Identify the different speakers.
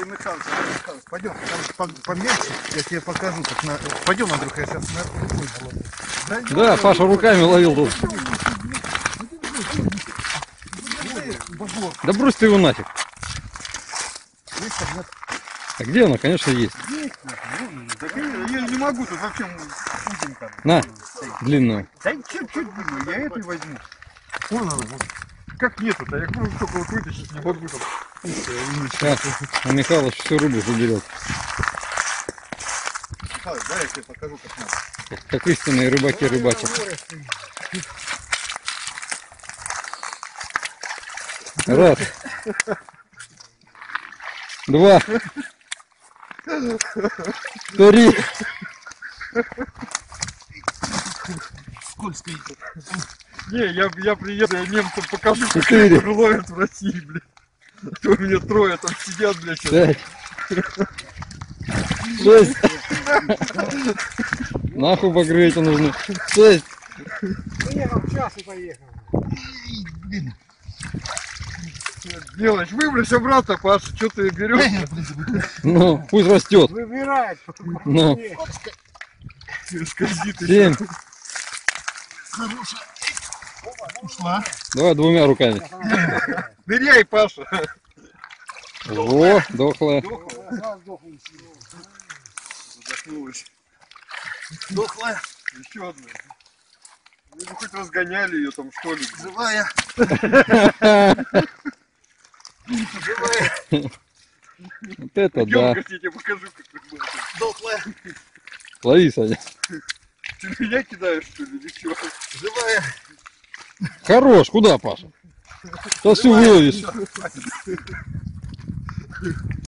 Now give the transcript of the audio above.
Speaker 1: Андрей Михайлович, пойдем, помельче, я тебе покажу, как на... Пойдем, Андрюха, я сейчас на рукой голову.
Speaker 2: Да, Паша руками ловил тут. Да брось ты его нафиг. А где она? Конечно, есть.
Speaker 1: Так я не могу, тут вообще худенько.
Speaker 2: На, длинную.
Speaker 1: Да чуть-чуть длинную, я этой возьму. Вон она. Как нету-то? Я говорю, только вот вытащить не могу там.
Speaker 2: Так, а Михалыч всю рыбу заберет.
Speaker 1: Михалыч, да, я тебе покажу, как надо.
Speaker 2: Как истинные рыбаки рыбачат. Раз. Два. Три.
Speaker 1: Скользко. Не, я приеду, я немцам покажу, как
Speaker 2: 4.
Speaker 1: рыбу ловят в России, блядь. А то у меня трое там сидят, блядь.
Speaker 2: 5. 6. Нахуй покрыть нужно. 6.
Speaker 3: Поехал, час и поехал.
Speaker 1: Делаешь, выбрось обратно, Паша, что ты берешь?
Speaker 2: Ну, пусть растет.
Speaker 3: Выбирает.
Speaker 2: Ну.
Speaker 1: Скользит
Speaker 2: 7.
Speaker 1: Хорошая. Ушла.
Speaker 2: Давай двумя руками.
Speaker 1: Ныряй, Паша.
Speaker 2: Во, дохлая.
Speaker 1: Задохнулась. Дохлая. Еще одна. Ну, хоть разгоняли ее там, что ли. Живая. Живая.
Speaker 2: Вот это
Speaker 1: Идем,
Speaker 2: да.
Speaker 1: я тебе покажу, как рыба. Дохлая.
Speaker 2: Лови, Саня.
Speaker 1: Ты меня кидаешь, что ли, или что? Живая.
Speaker 2: Хорош, куда, Паша? Сейчас все выловишь.